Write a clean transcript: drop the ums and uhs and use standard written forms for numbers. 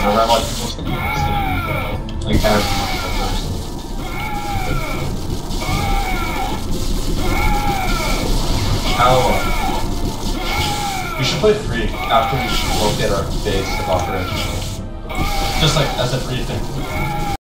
around like most of the city, like as how we should play free after we locate our base of operations. Just like as a free thing.